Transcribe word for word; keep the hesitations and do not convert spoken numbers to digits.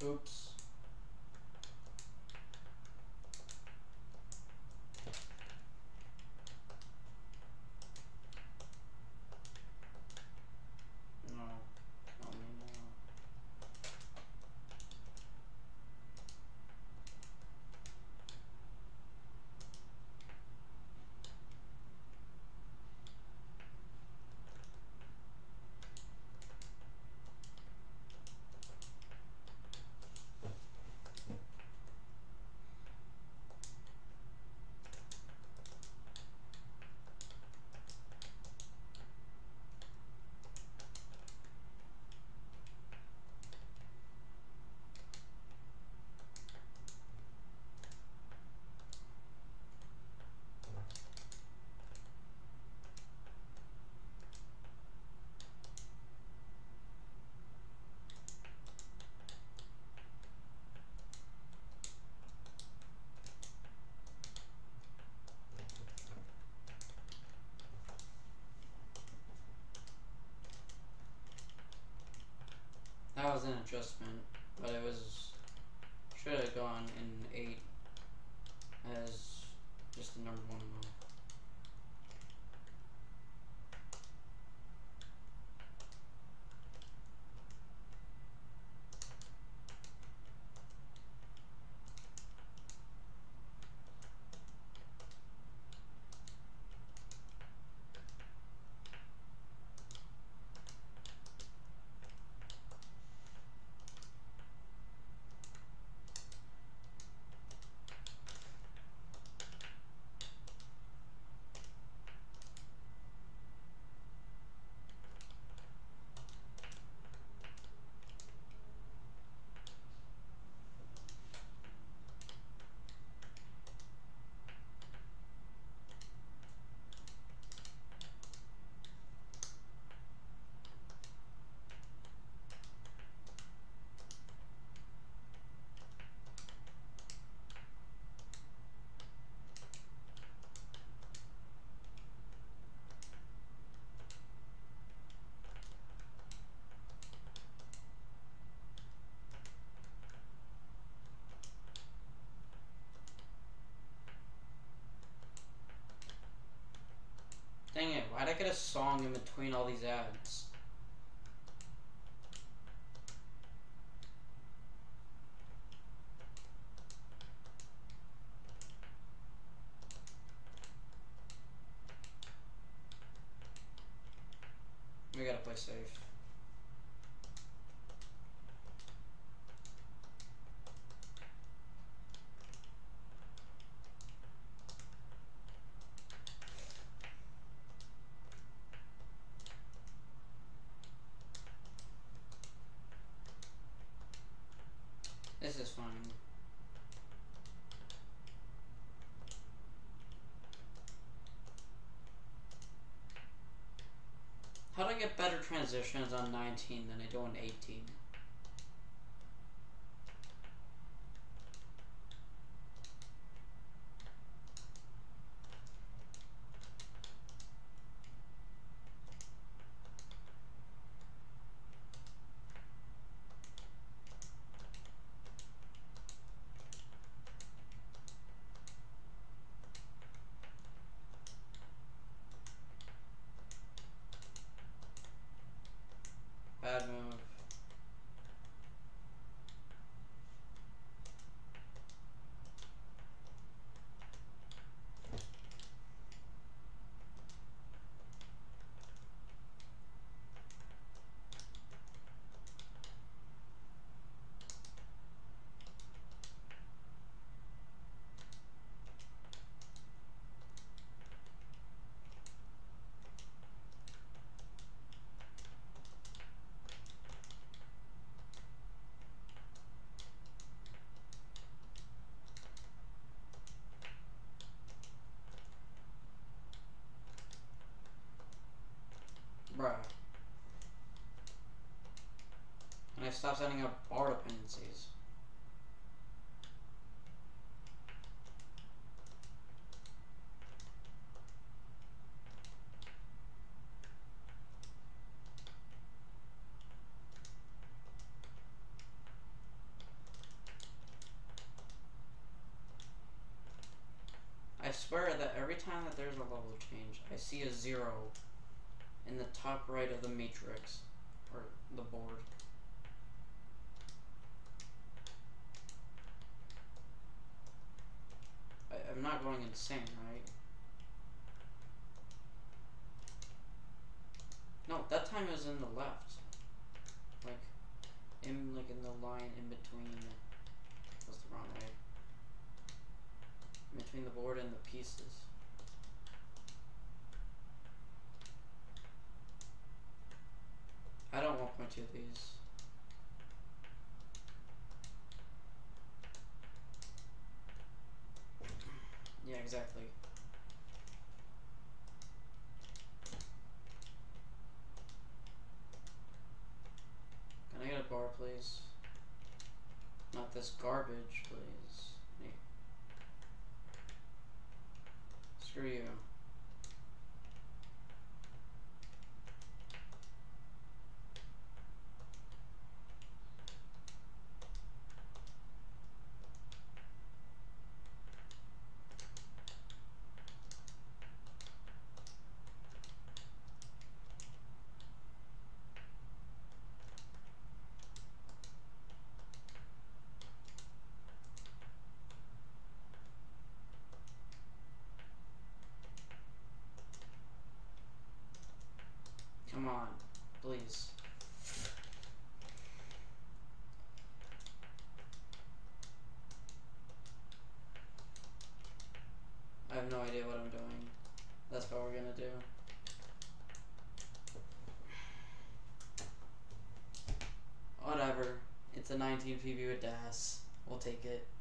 Oops. No. Tell me no. That was an adjustment, but it was should have gone in eight as just the number one move. Dang it, why'd I get a song in between all these ads? We gotta play safe. This is fine. How do I get better transitions on nineteen than I do on eighteen? Bad move. Bruh. And I stopped setting up bar dependencies. swear that every time that there's a level change, I see a zero in the top right of the matrix, or the board. I, I'm not going insane, right? No, that time it was in the left. Like, in, like in the line in between, that's the wrong way. In between the board and the pieces. I don't one point two these. Yeah, exactly. Can I get a bar, please? Not this garbage, please. Hey. Screw you. Come on, please. I have no idea what I'm doing. That's what we're gonna do. Whatever. It's a nineteen P B with D A S. We'll take it.